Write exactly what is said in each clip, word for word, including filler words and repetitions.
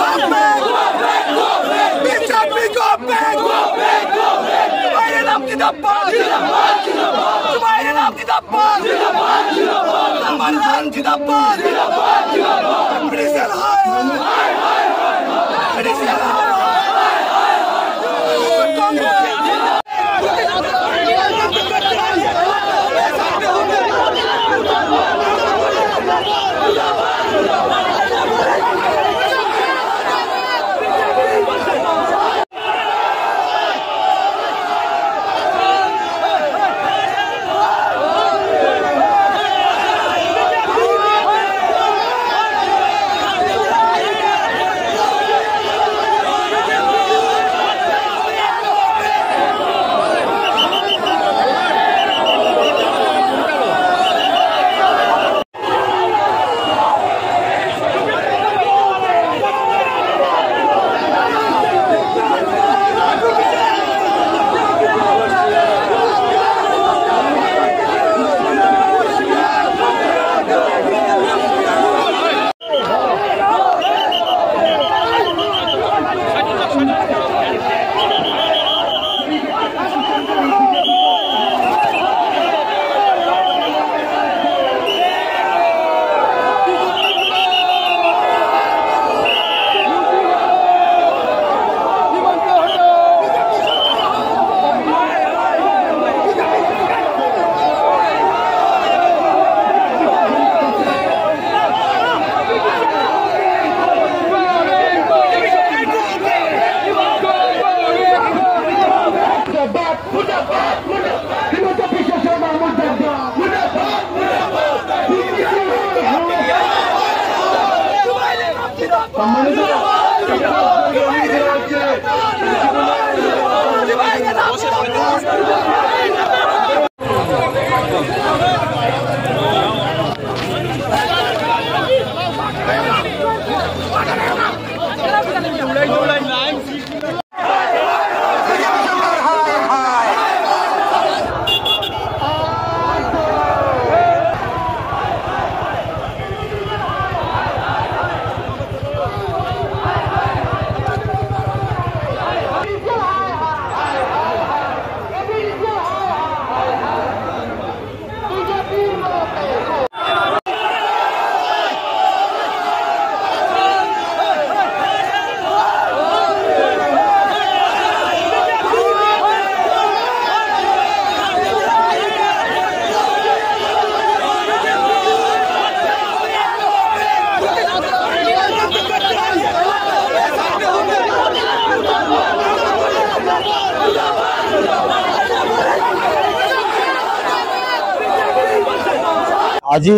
আজি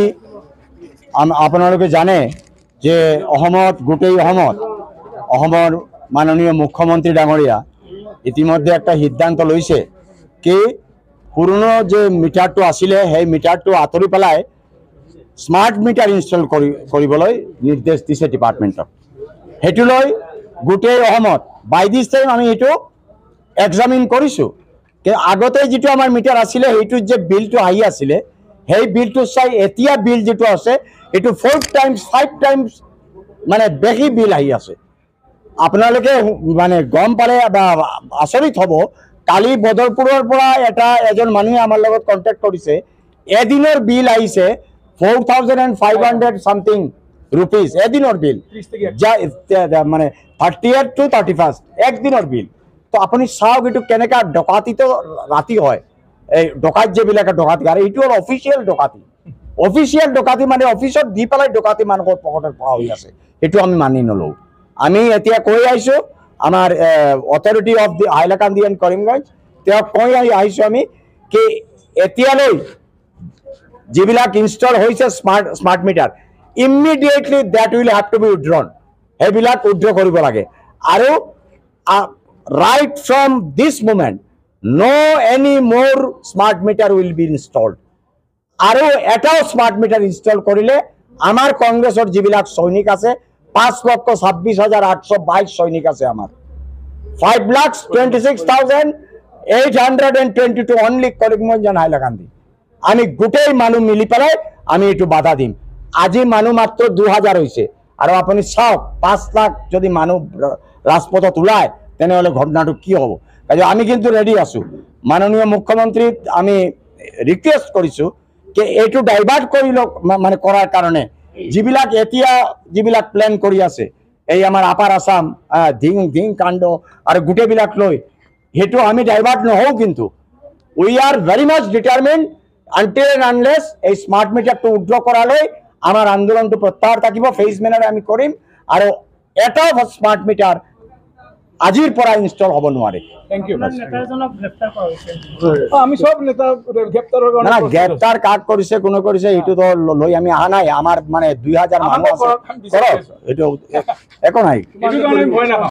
আপোনালোকে জানে যে অসমত গোটেই অসমত অসমৰ মাননীয় মুখ্যমন্ত্ৰী ডাঙৰীয়া ইতিমধ্যে একটা সিদ্ধান্ত লৈছে কি পুরনো যে মিটারটো আছিলে সেই মিটারটো আঁতৰি পেলাই স্মার্ট মিটার ইনস্টল কৰি কৰিবলৈ নিৰ্দেশ দিছে ডিপাৰ্টমেণ্টক। সেইটো লৈ গোটেই অসমত বাই দিছ টাইম আমি এইটো এক্সামিন কৰিছোঁ। কিন্তু আগতে যিটো আমাৰ মিটাৰ আছিলে সেইটোত যে বিলটো আহি আছিলে সেই বিলটো চাই এতিয়া বিল যেটো আছে এটো ফোর টাইমস ফাইভ টাইমস মানে বেশি বিল আহি আছে। আপোনালোকে মানে গম পালে বা আচৰিত হ'ব, কালি বদৰপুৰৰ পৰা এটা এজন মানুহে আমাৰ লগত কন্টেক্ট কৰিছে, এদিনৰ বিল আহিছে four thousand and five hundred something rupees এদিনৰ বিল, মানে thirty eight to thirty first একদিনৰ বিল। তো আপুনি চাওক এইটো কেনেকা ডকাতি তো ৰাতি হয়, এই ডকাইত যেবিলাকে ডকাতি আৰু এইটো হ'ল অফিচিয়েল ডকাতি। অফিচিয়েল ডকাতি মানে অফিচত দি পেলাই ডকাতি মানুহৰ পকেটৰ পৰা হৈ আছে, এইটো আমি মানি নলওঁ। আমি এতিয়া কৈ আহিছোঁ আমাৰ authority of the Hailakandi and Karimganj তেওঁক কৈ আহিছোঁ আমি কি এতিয়ালৈ যিবিলাক ইনষ্টল হৈছে smart smart meter immediately that will have to be withdrawn, সেইবিলাক উইথড্ৰ কৰিব লাগে। আৰু right from this moment no any more smart meter will be installed। আৰু এটাও স্মার্ট মিটার ইনস্টল কৰিলে আমাৰ কংগ্ৰেছৰ যিবিলাক সৈনিক আছে পাঁচ লক্ষ ছাব্বিশ হাজার আটশো বাইশ সৈনিক আছে আমাৰ, five lakh twenty six thousand eight hundred and twenty two only Karimganj and Hailakandi. আমি গোটেই মানুহ মিলি পেলাই আমি এইটো বাধা দিম। আজি মানুহ মাত্ৰ দুহাজাৰ হৈছে আৰু আপুনি চাওক পাঁচ লাখ যদি মানুহ ৰাজপথত ওলায় তেনেহ'লে ঘটনাটো কি হ'ব। কাজে আমি কিন্তু ৰেডি আছোঁ। মাননীয় মুখ্যমন্ত্ৰীক আমি ৰিকুৱেষ্ট কৰিছোঁ যে এইটো ডাইভাৰ্ট কৰি লওক, মানে কৰাৰ কাৰণে যিবিলাক এতিয়া যিবিলাক প্লেন কৰি আছে এই আমাৰ আপাৰ আছাম ধিং ধিং কাণ্ড আৰু গোটেইবিলাক লৈ সেইটো আমি ডাইভাৰ্ট নহওঁ। কিন্তু we are very much determined until and unless এই স্মাৰ্ট মিটাৰটো উইথড্ৰ কৰালৈ আমাৰ আন্দোলনটো প্ৰত্যাহাৰ থাকিব। ফেজ মেনাৰে আমি কৰিম আৰু এটাও স্মাৰ্ট মিটাৰ আজিৰ পৰা ইনষ্টল হ'ব নোৱাৰে। Thank you. আমি সব নেতা গ্রেপ্তার হওয়ার না গ্ৰেপ্তাৰ কাক কৰিছে কোনে কৰিছে এইটোতো লৈ আমি অহা নাই। আমাৰ মানে দুই হাজাৰ মানুহ আছে, কৰক, এইটো একো নাই। ভয় নাখাওঁ।